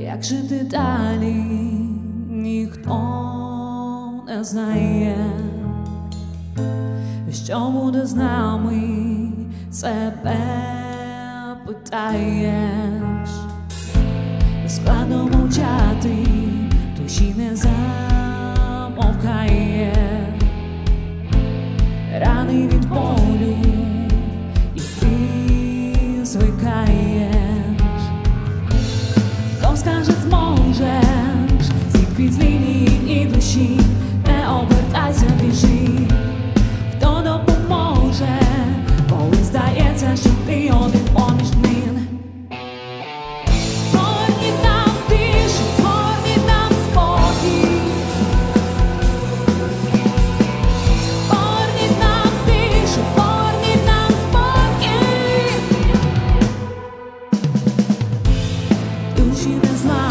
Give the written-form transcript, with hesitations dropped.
Як жити далі, ніхто не знає, що буде з нами, себе питаєш. Складно мовчати, душі не замовкає. Рани від болю, і ти звикаєш. Хто скаже, зможеш, світ крізь лінії і душі, не обертайся, біжи. Хто допоможе, коли здається, що ти один, поміж, днин. Поверніть нам тишу, поверніть нам спокій. Поверніть нам тишу, поверніть нам спокій. Душі не знає.